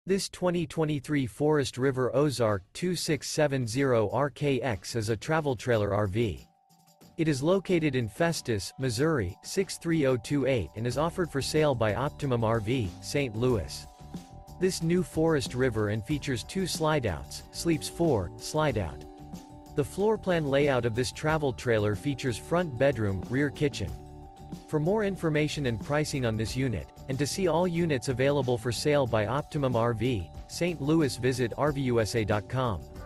This 2023 Forest River Ozark 2670RKX is a travel trailer RV. It is located in Festus, Missouri, 63028 and is offered for sale by Optimum RV, St. Louis. This new Forest River and features 2 slideouts, sleeps 4, slideout. The floor plan layout of this travel trailer features front bedroom, rear kitchen. For more information and pricing on this unit, and to see all units available for sale by Optimum RV, St. Louis, visit RVUSA.com.